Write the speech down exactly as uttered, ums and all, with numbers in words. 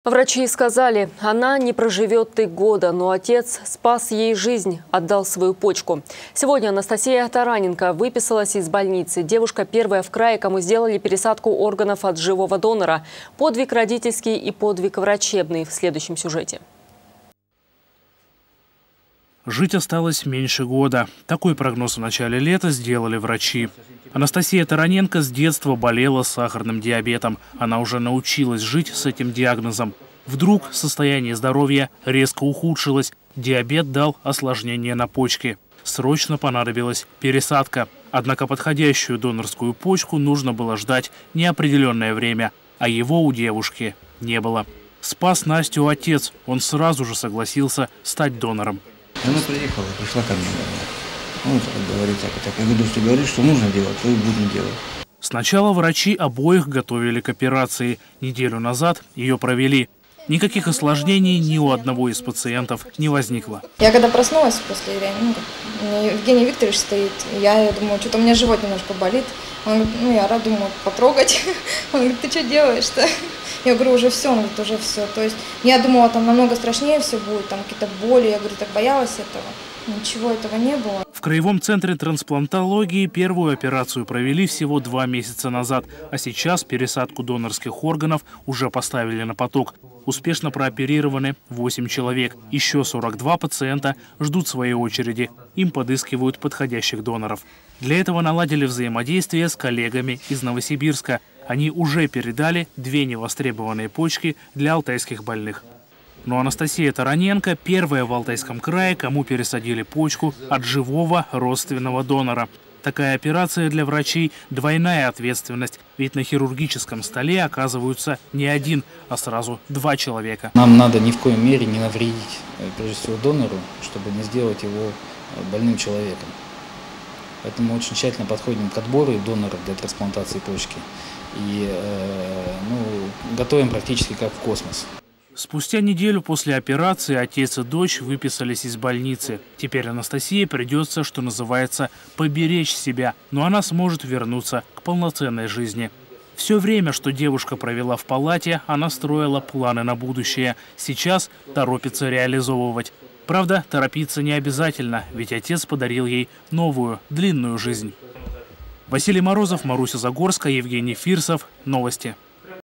Врачи сказали, она не проживет и года, но отец спас ей жизнь, отдал свою почку. Сегодня Анастасия Тараненко выписалась из больницы. Девушка первая в крае, кому сделали пересадку органов от живого донора. Подвиг родительский и подвиг врачебный в следующем сюжете. Жить осталось меньше года. Такой прогноз в начале лета сделали врачи. Анастасия Тараненко с детства болела сахарным диабетом. Она уже научилась жить с этим диагнозом. Вдруг состояние здоровья резко ухудшилось. Диабет дал осложнение на почке. Срочно понадобилась пересадка. Однако подходящую донорскую почку нужно было ждать неопределенное время, а его у девушки не было. Спас Настю отец. Он сразу же согласился стать донором. Она приехала, пришла ко мне. Ну, так говорится, так. Я говорю, что говоришь, что нужно делать, то и будем делать. Сначала врачи обоих готовили к операции. Неделю назад ее провели. Никаких осложнений ни у одного из пациентов не возникло. Я когда проснулась после реанимации, ну, Евгений Викторович стоит, я, я думаю, что-то у меня живот немножко болит. Он говорит, ну я рад, думаю, потрогать. Он говорит, ты что делаешь-то? Я говорю, уже все, он говорит, уже все. То есть я думала, там намного страшнее все будет, там какие-то боли. Я говорю, так боялась этого. Ничего этого не было. В Краевом центре трансплантологии первую операцию провели всего два месяца назад, а сейчас пересадку донорских органов уже поставили на поток. Успешно прооперированы восемь человек. Еще сорок два пациента ждут своей очереди. Им подыскивают подходящих доноров. Для этого наладили взаимодействие с коллегами из Новосибирска. Они уже передали две невостребованные почки для алтайских больных. Но Анастасия Тараненко первая в Алтайском крае, кому пересадили почку от живого родственного донора. Такая операция для врачей – двойная ответственность, ведь на хирургическом столе оказываются не один, а сразу два человека. Нам надо ни в коем мере не навредить, прежде всего, донору, чтобы не сделать его больным человеком. Поэтому очень тщательно подходим к отбору доноров для трансплантации почки и э, ну, готовим практически как в космос. Спустя неделю после операции отец и дочь выписались из больницы. Теперь Анастасии придется, что называется, поберечь себя, но она сможет вернуться к полноценной жизни. Все время, что девушка провела в палате, она строила планы на будущее. Сейчас торопится реализовывать. Правда, торопиться не обязательно, ведь отец подарил ей новую, длинную жизнь. Василий Морозов, Маруся Загорская, Евгений Фирсов. Новости.